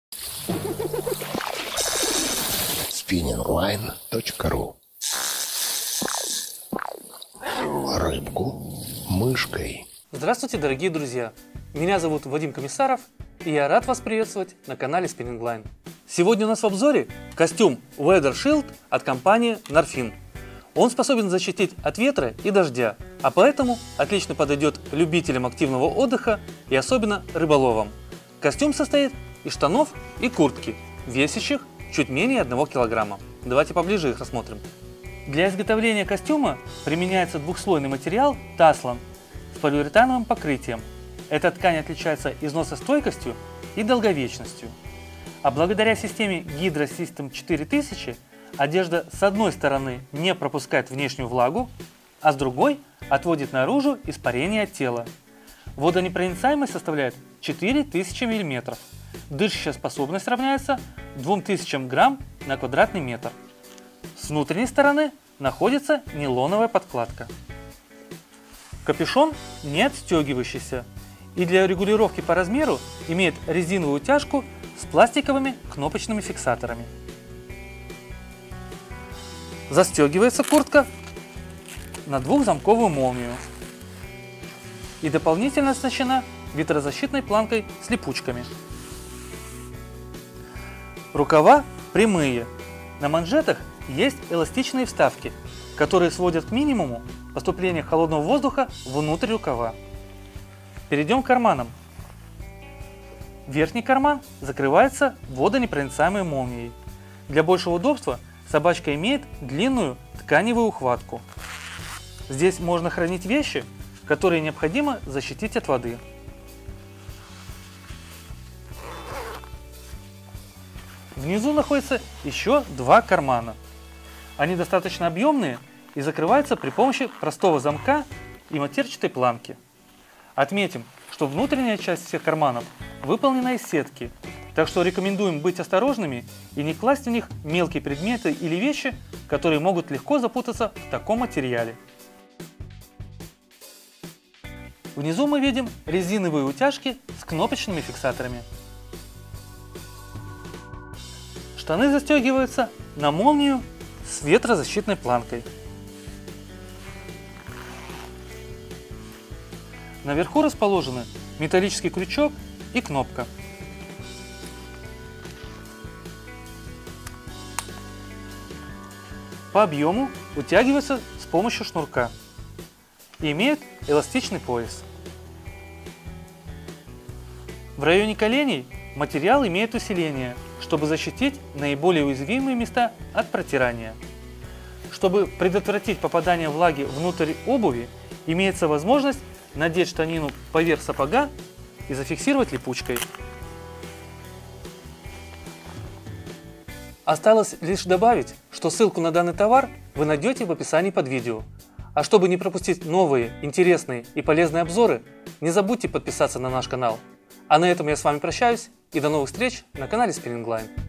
spinningline.ru. Рыбку мышкой. Здравствуйте, дорогие друзья! Меня зовут Вадим Комиссаров, и я рад вас приветствовать на канале Spinning Line. Сегодня у нас в обзоре костюм Weather Shield от компании Norfin. Он способен защитить от ветра и дождя, а поэтому отлично подойдет любителям активного отдыха и особенно рыболовам. Костюм состоит из штанов и куртки, весящих чуть менее 1 килограмма. Давайте поближе их рассмотрим. Для изготовления костюма применяется двухслойный материал Таслан с полиуретановым покрытием. Эта ткань отличается износостойкостью и долговечностью. А благодаря системе Hydro System 4000 одежда с одной стороны не пропускает внешнюю влагу, а с другой отводит наружу испарение от тела. Водонепроницаемость составляет 4000 мм. Дышащая способность равняется 2000 грамм на квадратный метр. С внутренней стороны находится нейлоновая подкладка. Капюшон не отстегивающийся и для регулировки по размеру имеет резиновую утяжку с пластиковыми кнопочными фиксаторами. Застегивается куртка на двухзамковую молнию и дополнительно оснащена ветрозащитной планкой с липучками. Рукава прямые. На манжетах есть эластичные вставки, которые сводят к минимуму поступление холодного воздуха внутрь рукава. Перейдем к карманам. Верхний карман закрывается водонепроницаемой молнией. Для большего удобства собачка имеет длинную тканевую ухватку. Здесь можно хранить вещи, которые необходимо защитить от воды. Внизу находится еще 2 кармана. Они достаточно объемные и закрываются при помощи простого замка и матерчатой планки. Отметим, что внутренняя часть всех карманов выполнена из сетки, так что рекомендуем быть осторожными и не класть в них мелкие предметы или вещи, которые могут легко запутаться в таком материале. Внизу мы видим резиновые утяжки с кнопочными фиксаторами. Штаны застегиваются на молнию с ветрозащитной планкой. Наверху расположены металлический крючок и кнопка. По объему утягивается с помощью шнурка и имеет эластичный пояс. В районе коленей материал имеет усиление, чтобы защитить наиболее уязвимые места от протирания. Чтобы предотвратить попадание влаги внутрь обуви, имеется возможность надеть штанину поверх сапога и зафиксировать липучкой. Осталось лишь добавить, что ссылку на данный товар вы найдете в описании под видео. А чтобы не пропустить новые, интересные и полезные обзоры, не забудьте подписаться на наш канал. А на этом я с вами прощаюсь и до новых встреч на канале Spinning Line.